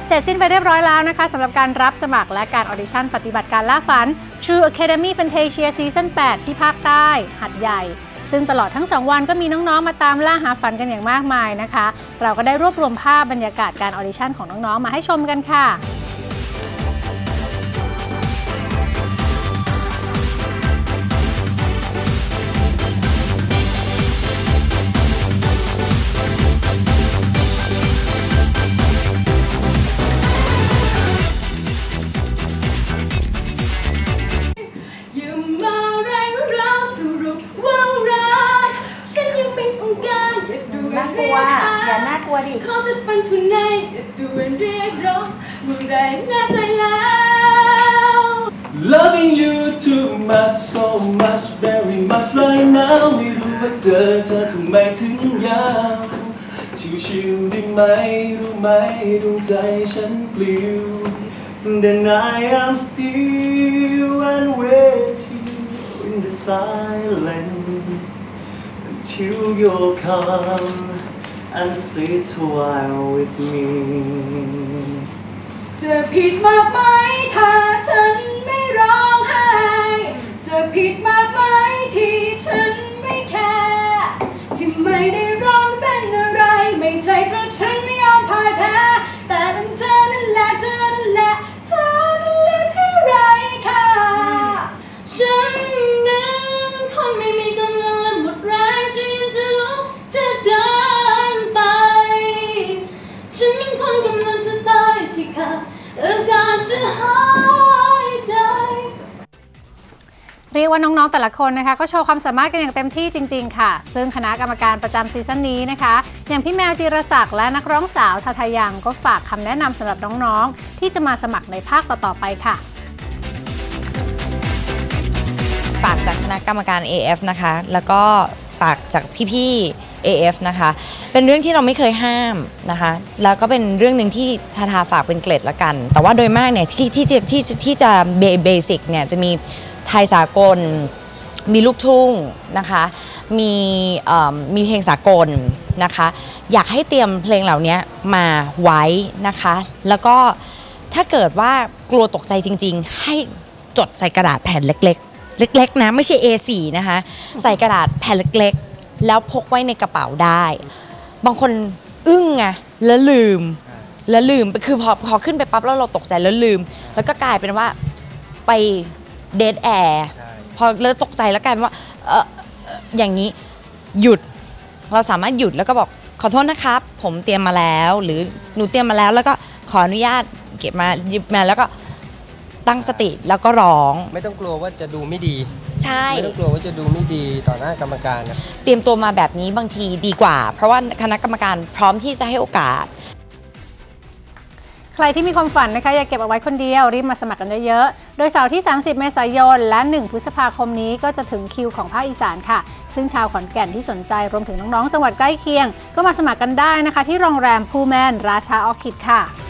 เสร็จสิ้นไปเรียบร้อยแล้วนะคะสำหรับการรับสมัครและการออดิชั่นปฏิบัติการล่าฝัน True Academy Fantasia Season 8 ที่ภาคใต้หัดใหญ่ซึ่งตลอดทั้ง2วันก็มีน้องๆมาตามล่าหาฝันกันอย่างมากมายนะคะเราก็ได้รวบรวมภาพบรรยากาศการออดิชั่นของน้องๆมาให้ชมกันค่ะอย่าน่ากลัวดิเขาจะฟันทุนในดูเป็นเรียกร้องเมื่อไรน่าใจแล้ว Loving you too much so much very much right now ไม่รู้ว่าเธอทำไมถึงยาวชิวๆได้ไหมรู้ไหมดวงใจฉันปลิว Then I am still and waiting in the silence until you come and sit a while with me จะผิดมากไหมถ้าฉันไม่ร้องไห้จะผิดมากไหมที่ฉันไม่แคร์ที่ไม่ได้ร้องเป็นอะไรไม่ใช่เพราะฉันไม่ยอมพ่ายแพ้แต่เป็นเธอนั่นแหละเธอนั่นแหละเธอนั่นแหละที่ไร้ค่าฉันนั้นคงไม่มีกำลังและหมดแรงจะยืนจะลุกจะเดินไปฉันเป็นคนกำลังจะตายที่ขาดอากาศจะหายใจเรียกว่าน้องๆแต่ละคนนะคะก็โชว์ความสามารถกันอย่างเต็มที่จริงๆค่ะซึ่งคณะกรรมการประจำซีซั่นนี้นะคะอย่างพี่แมวจีรศักดิ์และนักร้องสาวทาทายังก็ฝากคำแนะนำสำหรับน้องๆที่จะมาสมัครในภาคต่อๆไปค่ะฝากจากคณะกรรมการ AF นะคะแล้วก็ฝากจากพี่ๆ AF นะคะเป็นเรื่องที่เราไม่เคยห้ามนะคะแล้วก็เป็นเรื่องหนึ่งที่ทาฝากเป็นเกล็ดละกันแต่ว่าโดยมากเนี่ยที่จะเบสิกเนี่ยจะมีไทยสากลมีลูกทุ่งนะคะมีเพลงสากลนะคะอยากให้เตรียมเพลงเหล่านี้มาไว้นะคะแล้วก็ถ้าเกิดว่ากลัวตกใจจริงๆให้จดใส่กระดาษแผ่นเล็กๆนะไม่ใช่ A4 นะคะใส่กระดาษแผ่นเล็กๆแล้วพกไว้ในกระเป๋าได้บางคนอึ้งไงแล้วลืมคือพอขึ้นไปปั๊บแล้วเราตกใจแล้วลืมแล้วก็กลายเป็นว่าไปเดดแอร์พอแล้วตกใจแล้วกลายเป็นว่าอย่างนี้หยุดเราสามารถหยุดแล้วก็บอกขอโทษนะครับผมเตรียมมาแล้วหรือหนูเตรียมมาแล้วแล้วก็ขออนุญาตเก็บมาหยิบมาแล้วก็ตั้งสติแล้วก็ร้องไม่ต้องกลัวว่าจะดูไม่ดีใช่ไม่ต้องกลัวว่าจะดูไม่ดีต่อหน้ากรรมการนะเตรียมตัวมาแบบนี้บางทีดีกว่าเพราะว่าคณะกรรมการพร้อมที่จะให้โอกาสใครที่มีความฝันนะคะอย่าเก็บเอาไว้คนเดียวรีบมาสมัครกันเยอะๆโดยเสาร์ที่30 เมษายนและ1 พฤษภาคมนี้ก็จะถึงคิวของภาคอีสานค่ะซึ่งชาวขอนแก่นที่สนใจรวมถึงน้องๆจังหวัดใกล้เคียงก็มาสมัครกันได้นะคะที่โรงแรมพูแมนราชาออร์คิดค่ะ